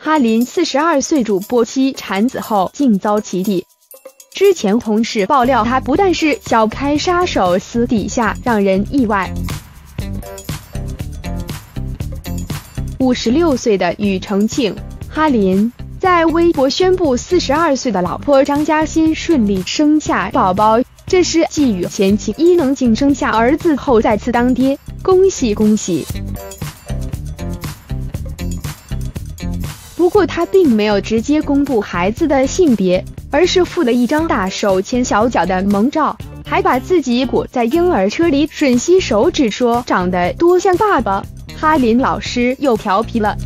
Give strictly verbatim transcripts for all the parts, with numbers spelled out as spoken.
哈林四十二岁主播妻产子后竟遭起底。之前同事爆料，他不但是小开杀手，私底下让人意外。五十六岁的庾澄庆，哈林在微博宣布四十二岁的老婆张嘉欣顺利生下宝宝，这是继与前妻伊能静生下儿子后再次当爹，恭喜恭喜！不过他并没有直接公布孩子的性别，而是附了一张大手牵小脚的萌照，还把自己裹在婴儿车里吮吸手指，说长得多像爸爸。哈林老师又调皮了。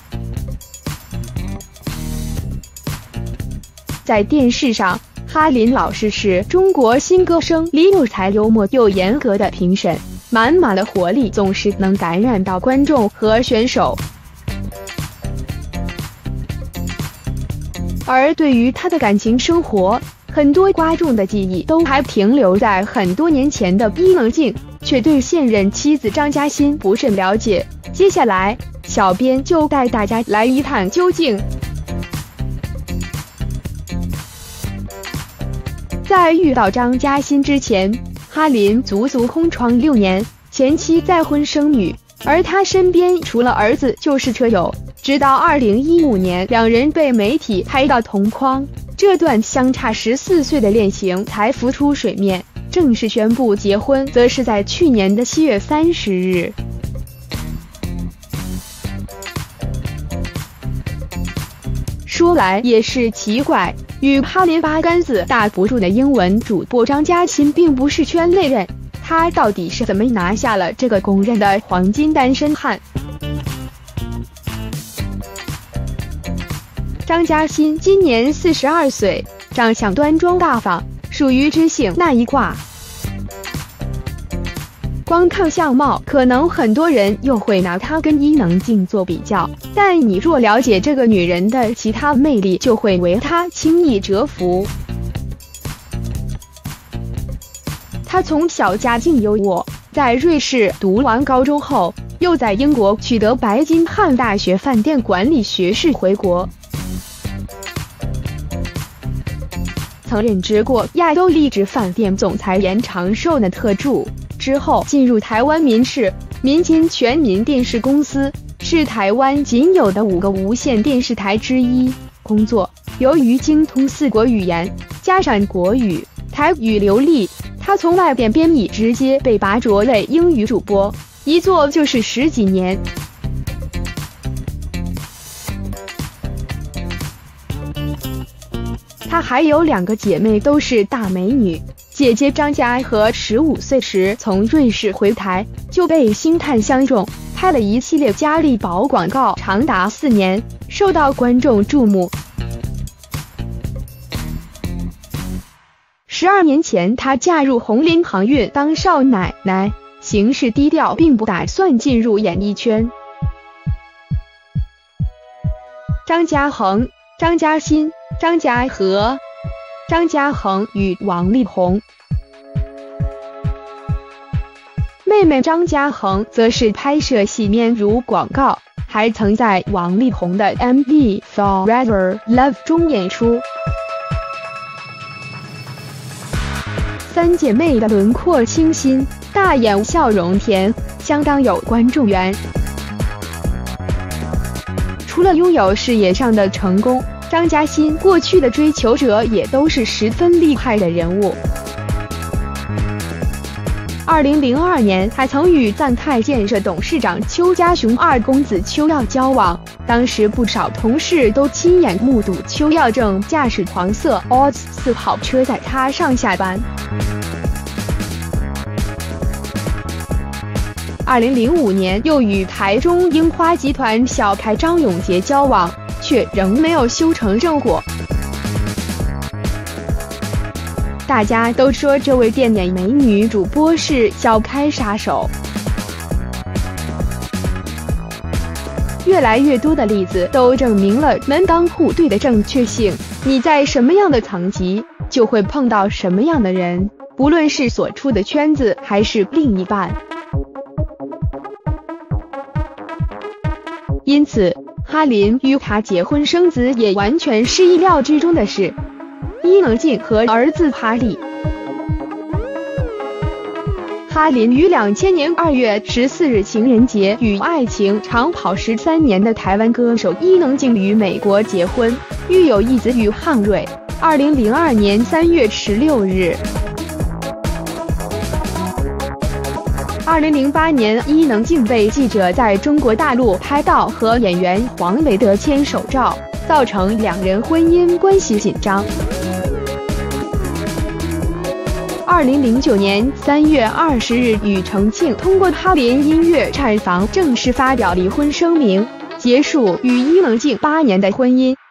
在电视上，哈林老师是中国新歌声里有才幽默又严格的评审，满满的活力总是能感染到观众和选手。而对于他的感情生活，很多观众的记忆都还停留在很多年前的伊能静，却对现任妻子张嘉欣不甚了解。接下来，小编就带大家来一探究竟。在遇到张嘉欣之前，哈林足足空窗六年，前妻再婚生女，而他身边除了儿子就是车友。直到二零一五年，两人被媒体拍到同框，这段相差十四岁的恋情才浮出水面。正式宣布结婚，则是在去年的七月三十日。说来也是奇怪，与哈林八竿子打不住的英文主播张嘉欣并不是圈内人，他到底是怎么拿下了这个公认的黄金单身汉？张嘉欣今年四十二岁，长相端庄大方，属于知性那一挂。光看相貌，可能很多人又会拿她跟伊能静做比较，但你若了解这个女人的其他魅力，就会为她轻易折服。她从小家境优渥，在瑞士读完高中后，又在英国取得白金汉大学饭店管理学士，回国。曾任职过亚洲丽致饭店总裁严长寿的特助，之后进入台湾民视、民间全民电视公司，是台湾仅有的五个无线电视台之一。工作由于精通四国语言，加上国语、台语流利，他从外电编译直接被拔擢为英语主播，一做就是十几年。她还有两个姐妹，都是大美女。姐姐张嘉禾十五岁时从瑞士回台，就被星探相中，拍了一系列嘉利宝广告，长达四年，受到观众注目。十二年前，她嫁入红林航运当少奶奶，行事低调，并不打算进入演艺圈。张家恒、张嘉欣、张嘉禾、张家恒与王力宏。妹妹张家恒则是拍摄洗面乳广告，还曾在王力宏的 M V Forever Love 中演出。三姐妹的轮廓清新，大眼笑容甜，相当有观众缘。除了拥有事业上的成功，张嘉欣过去的追求者也都是十分厉害的人物。二零零二年，还曾与赞泰建设董事长邱家雄二公子邱耀交往，当时不少同事都亲眼目睹邱耀正驾驶黄色 O S 四跑车载他上下班。二零零五年，又与台中樱花集团小开张永杰交往，却仍没有修成正果。大家都说这位电眼美女主播是小开杀手。越来越多的例子都证明了门当户对的正确性。你在什么样的层级，就会碰到什么样的人，不论是所处的圈子还是另一半。因此， 哈林与他结婚生子也完全是意料之中的事。伊能静和儿子哈利。哈林于两千年二月十四日情人节与爱情长跑十三年的台湾歌手伊能静于美国结婚，育有一子与汉瑞。二零零二年三月十六日。二零零八年，伊能静被记者在中国大陆拍到和演员黄维德牵手照，造成两人婚姻关系紧张。二零零九年三月二十日，庾澄庆通过哈林音乐产房正式发表离婚声明，结束与伊能静八年的婚姻。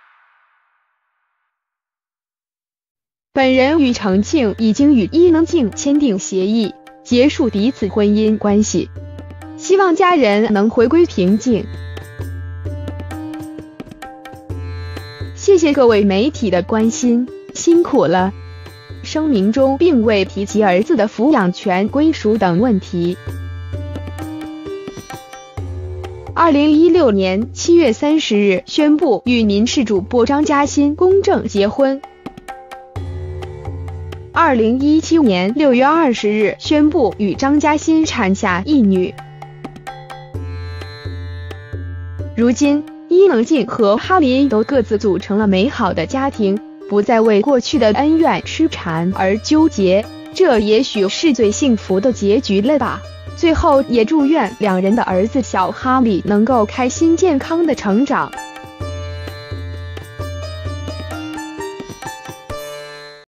本人庾澄庆已经与伊能静签订协议，结束彼此婚姻关系，希望家人能回归平静。谢谢各位媒体的关心，辛苦了。声明中并未提及儿子的抚养权归属等问题。二零一六年七月三十日宣布与民视主播张嘉欣公证结婚。二零一七年六月二十日宣布与张嘉欣产下一女。如今，伊能静和哈林都各自组成了美好的家庭，不再为过去的恩怨痴缠而纠结，这也许是最幸福的结局了吧。最后也祝愿两人的儿子小哈利能够开心健康的成长。